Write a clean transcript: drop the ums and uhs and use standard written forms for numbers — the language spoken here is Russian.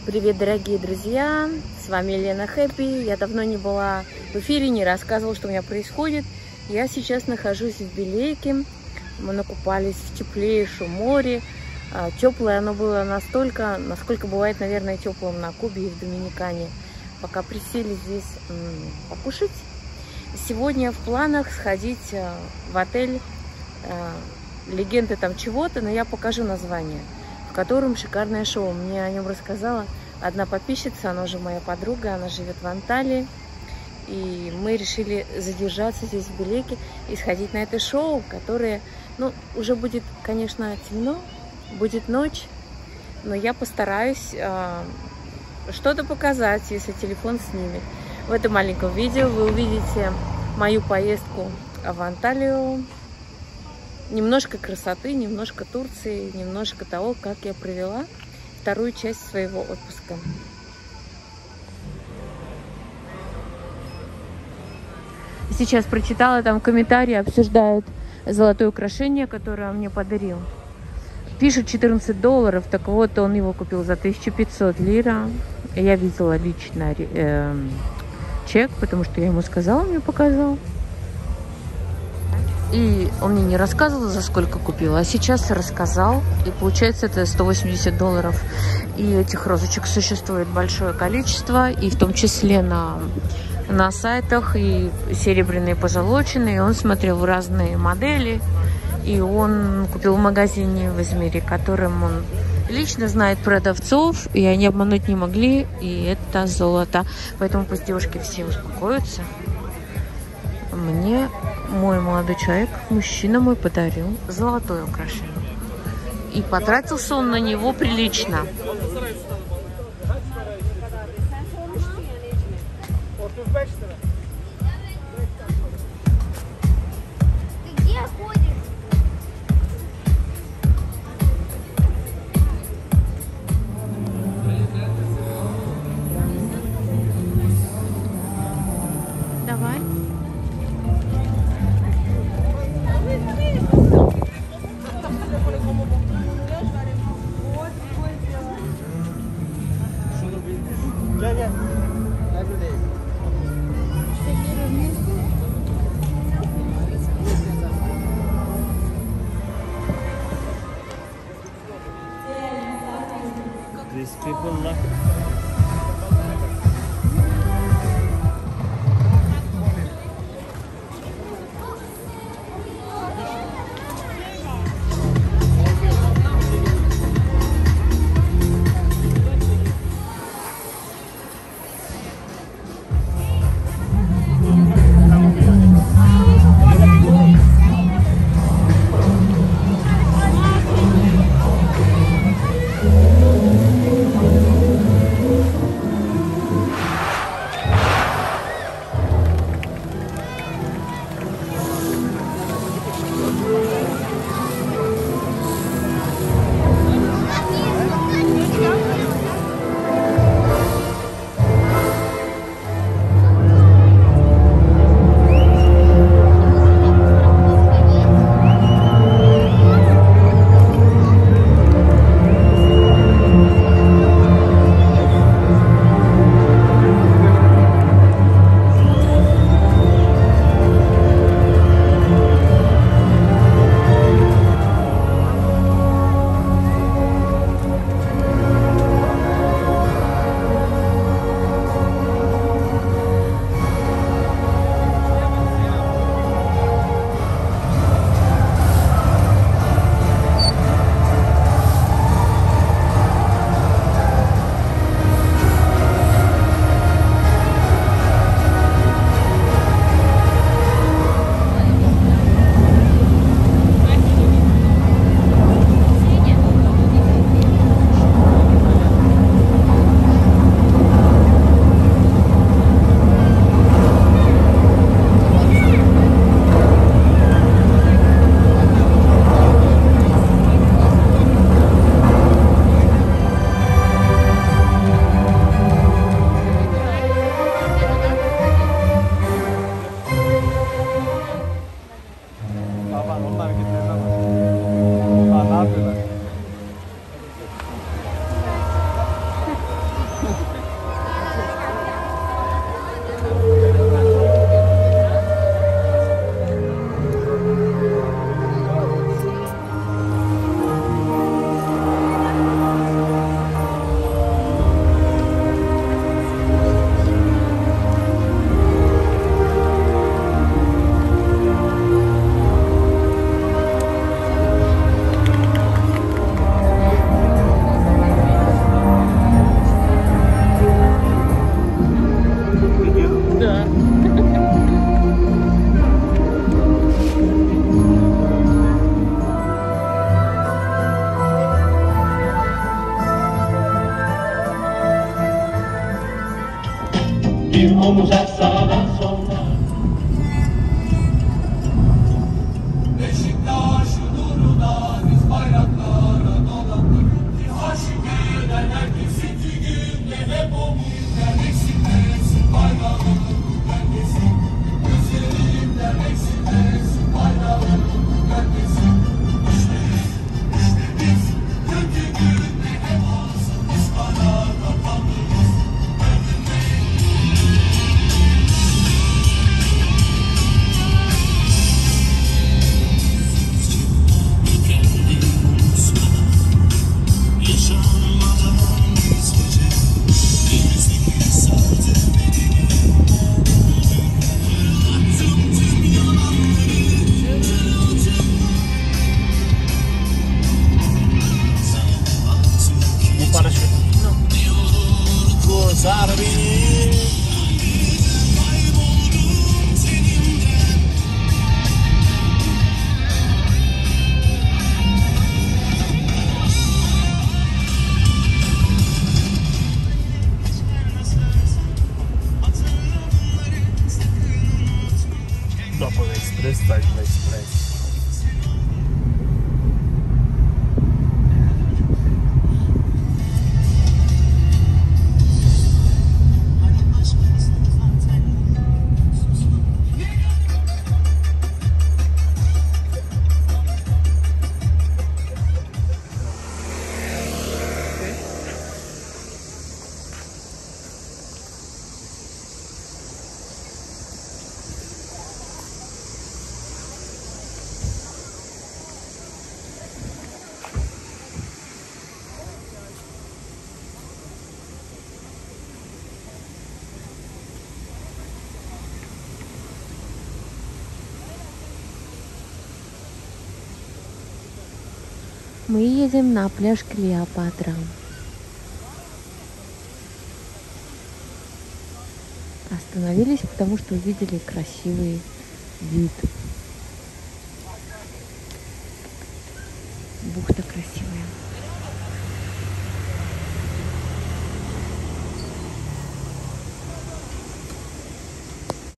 Привет, дорогие друзья! С вами Лена Хэппи. Я давно не была в эфире, не рассказывала, что у меня происходит. Я сейчас нахожусь в Белейке. Мы накупались в теплейшем море. Теплое оно было настолько, насколько бывает, наверное, теплым на Кубе и в Доминикане. Пока присели здесь покушать. Сегодня в планах сходить в отель «Легенды там чего-то», но я покажу название, в котором шикарное шоу. Мне о нем рассказала одна подписчица, она уже моя подруга, она живет в Анталии. И мы решили задержаться здесь в Белейке и сходить на это шоу, которое, ну, уже будет, конечно, темно, будет ночь, но я постараюсь что-то показать, если телефон снимет. В этом маленьком видео вы увидите мою поездку в Анталию. Немножко красоты, немножко Турции, немножко того, как я провела вторую часть своего отпуска. Сейчас прочитала, там комментарии обсуждают золотое украшение, которое он мне подарил. Пишут $14, так вот он его купил за 1500 лира. Я видела лично чек, потому что я ему сказала, он мне показал. И он мне не рассказывал, за сколько купил, а сейчас рассказал. И получается это $180. И этих розочек существует большое количество, и в том числе на сайтах, и серебряные, позолоченные. И он смотрел разные модели. И он купил в магазине в Измире, которым он лично знает продавцов, и они обмануть не могли. И это золото. Поэтому пусть девушки все успокоятся. Мне мой молодой человек, мужчина мой, подарил золотое украшение. И потратился он на него прилично. Давай. These people like Bir omuz at sağdan sola. Beşiktaş nuruna biz bayraklara dolandık. Aşık eden herkesin günde hep o minnet eksilmesin bayrağını gölgesin. Gözlerimden eksilmesin bayrağını gölgesin. İşte biz kötü günde hep olsun biz kararda kalırız. Dopo l'Express stai l'Express. Мы едем на пляж Клеопатра. Остановились, потому что увидели красивый вид. Бухта красивая.